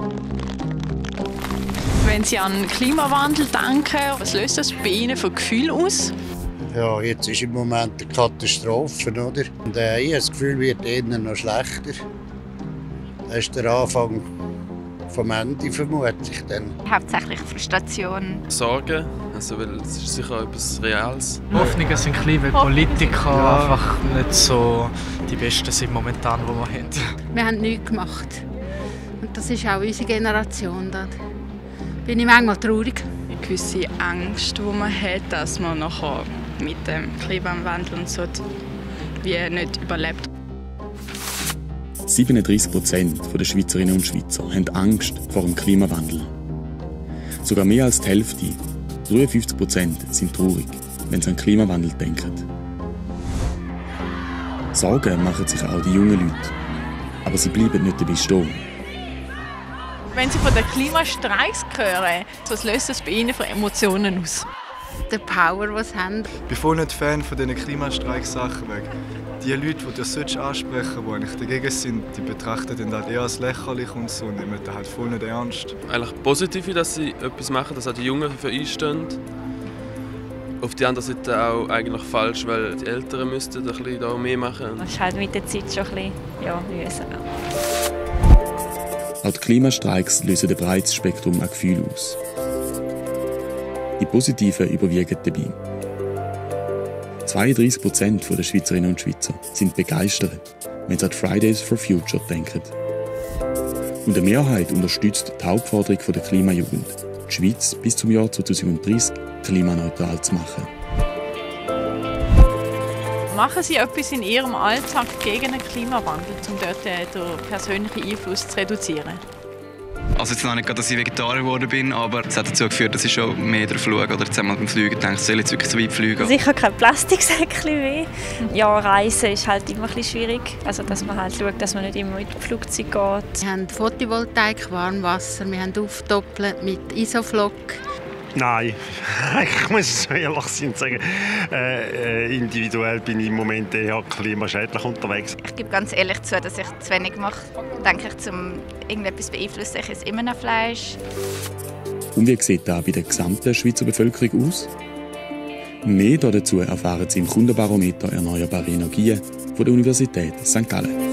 Wenn Sie an den Klimawandel denken, was löst das bei Ihnen für Gefühle aus? Ja, jetzt ist im Moment eine Katastrophe, oder? Und ich habe das Gefühl, wird eher noch schlechter. Das ist der Anfang vom Ende, vermute ich dann. Hauptsächlich Frustration. Sorgen, also, weil es ist sicher etwas Reales. Hoffnungen sind klein, weil Politiker einfach nicht so die Besten sind momentan, die wir haben. Wir haben nichts gemacht. Und das ist auch unsere Generation. Da bin ich manchmal traurig. Eine gewisse Angst, die man hat, dass man nachher mit dem Klimawandel und so wie nicht überlebt. 37% der Schweizerinnen und Schweizer haben Angst vor dem Klimawandel. Sogar mehr als die Hälfte, 53%, sind traurig, wenn sie an den Klimawandel denken. Sorgen machen sich auch die jungen Leute. Aber sie bleiben nicht dabei stehen. Wenn Sie von den Klimastreiks hören, was löst das bei Ihnen für Emotionen aus? Die Power, die sie haben. Ich bin voll nicht Fan von diesen Klimastreik-Sachen. Die Leute, die das ansprechen, die eigentlich dagegen sind, die betrachten den halt eher als lächerlich und so und nehmen das halt voll nicht ernst. Eigentlich positiv, dass sie etwas machen, dass auch die Jungen für einstehen. Auf der anderen Seite auch eigentlich falsch, weil die Älteren müssten ein bisschen da mehr machen. Das ist halt mit der Zeit schon ein bisschen mühsam. Auch die Klimastreiks lösen ein breites Spektrum an Gefühlen aus. Die positiven überwiegen dabei. 32% der Schweizerinnen und Schweizer sind begeistert, wenn sie an Fridays for Future denken. Und eine Mehrheit unterstützt die Hauptforderung der Klimajugend, die Schweiz bis zum Jahr 2030 klimaneutral zu machen. Machen Sie etwas in Ihrem Alltag gegen den Klimawandel, um dort den persönlichen Einfluss zu reduzieren? Also jetzt noch nicht, dass ich Vegetarier geworden bin, aber es hat dazu geführt, dass ich schon mehr drauf schaue. Oder jetzt einmal beim Fliegen denke, ich soll jetzt wirklich so weit fliegen. Sicher kein Plastiksäckchen mehr. Ja, Reisen ist halt immer ein bisschen schwierig. Also dass man halt schaut, dass man nicht immer mit dem Flugzeug geht. Wir haben Photovoltaik, Warmwasser, wir haben aufgedoppelt mit Isoflok. Nein, ich muss ehrlich sein und sagen, individuell bin ich im Moment eher klimaschädlich unterwegs. Ich gebe ganz ehrlich zu, dass ich zu wenig mache. Denke ich, um irgendetwas zu beeinflussen, ich esse immer noch Fleisch. Und wie sieht das bei der gesamten Schweizer Bevölkerung aus? Mehr dazu erfahren Sie im Kundenbarometer Erneuerbare Energien von der Universität St. Gallen.